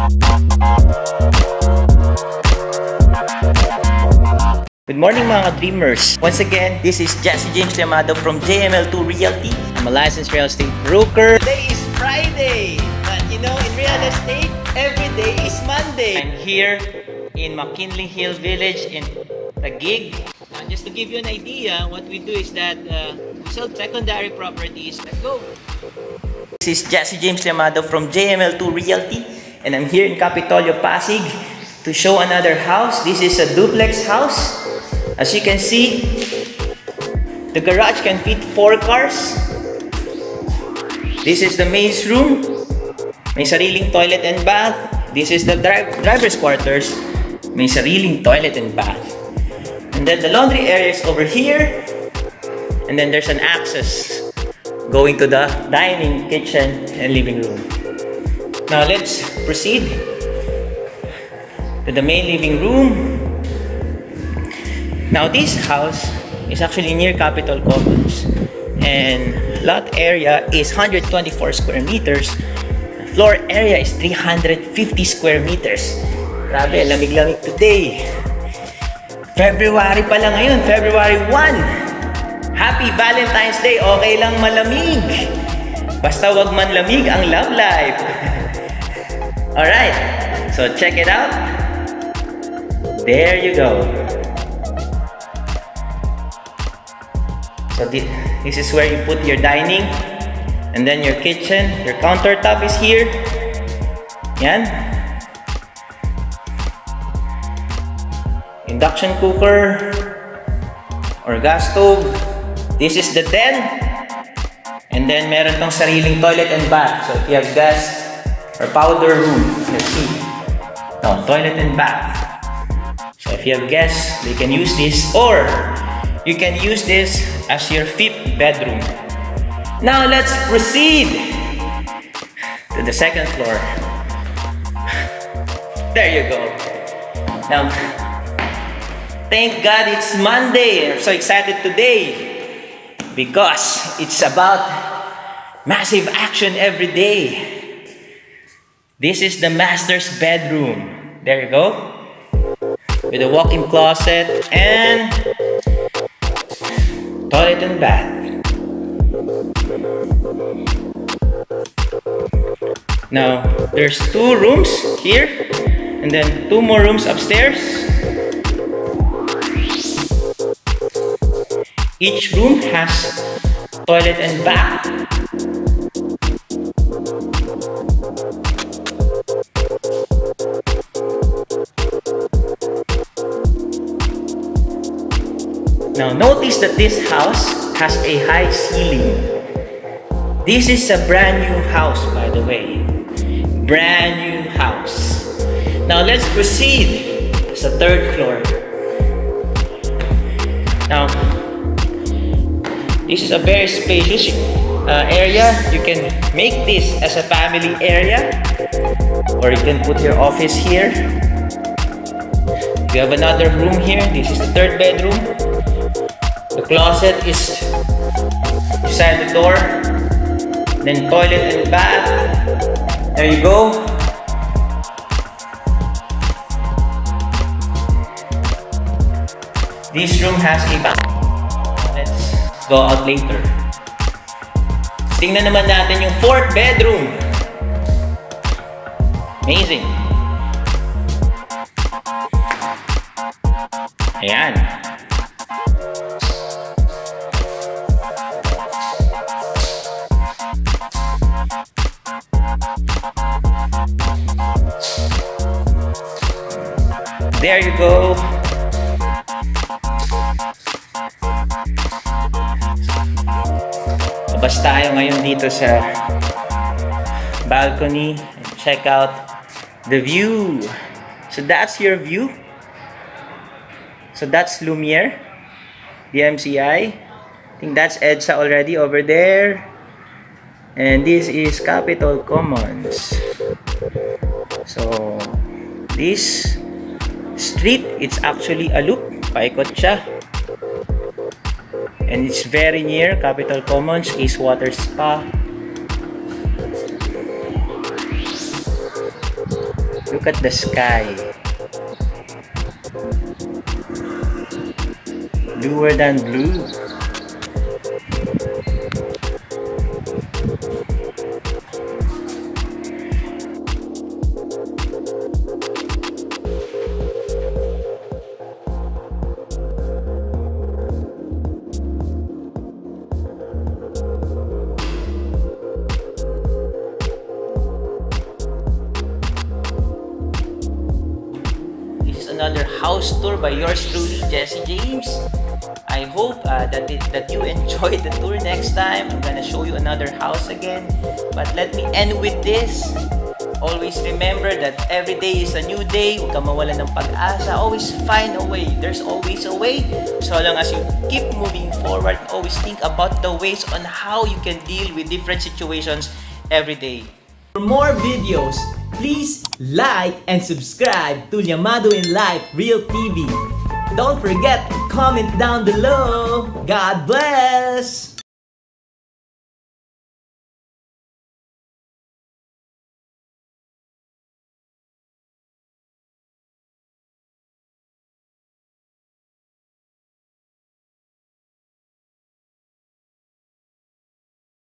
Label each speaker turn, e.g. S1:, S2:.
S1: Good morning mga dreamers. Once again, this is Jesse James Llamado from JML2 Realty. I'm a licensed real estate broker. Today is Friday, but you know, in real estate, every day is Monday. I'm here in McKinley Hill Village in Taguig. Just to give you an idea, what we do is that we sell secondary properties. Let's go. This is Jesse James Llamado from JML2 Realty, and I'm here in Capitolio, Pasig to show another house. This is a duplex house. As you can see, the garage can fit 4 cars. This is the main room. May sariling toilet and bath. This is the driver's quarters. May sariling toilet and bath. And then the laundry area is over here. And then there's an access going to the dining, kitchen, and living room. Now let's proceed to the main living room. Now this house is actually near Capitol Commons, and lot area is 124 square meters. Floor area is 350 square meters. Grabe, lamig-lamig today. February pa lang ngayon, February 1. Happy Valentine's Day. Okay lang malamig. Basta wag man lamig ang love life. Alright, so check it out. There you go. So this is where you put your dining, and then your kitchen. Your countertop is here. Yan. Induction cooker or gas stove. This is the den. And then meron tong sariling toilet and bath. So if you have gas or powder room, let's see. No, toilet and bath. So if you have guests, they can use this, or you can use this as your 5th bedroom. Now let's proceed to the 2nd floor. There you go. Now, thank God it's Monday. I'm so excited today because it's about massive action every day. This is the master's bedroom. There you go. With a walk-in closet and toilet and bath. Now, there's 2 rooms here, and then 2 more rooms upstairs. Each room has toilet and bath. Now notice that this house has a high ceiling. This is a brand new house, by the way. Brand new house. Now let's proceed to the 3rd floor. Now, this is a very spacious area. You can make this as a family area, or you can put your office here. You have another room here. This is the 3rd bedroom. The closet is beside the door. Then toilet and bath. There you go. This room has a bath. Let's go out later. Tingnan naman natin yung 4th bedroom. Amazing. Ayan. There you go. Labas tayo ngayon dito sa balcony. Check out the view. So that's your view. So that's Lumiere, DMCI. I think that's EDSA already over there. And this is Capitol Commons. So this street, it's actually a loop. Paikot siya. And it's very near Capitol Commons, Ace Water Spa. Look at the sky. Bluer than blue. Another house tour by yours truly, Jesse James. I hope that you enjoyed the tour. Next time, I'm gonna show you another house again. But let me end with this. Always remember that every day is a new day. Huwag kang mawalan ng pag-asa. Always find a way. There's always a way. So long as you keep moving forward, always think about the ways on how you can deal with different situations every day.
S2: For more videos, please like and subscribe to Llamado in Life Real TV. Don't forget to comment down below. God bless!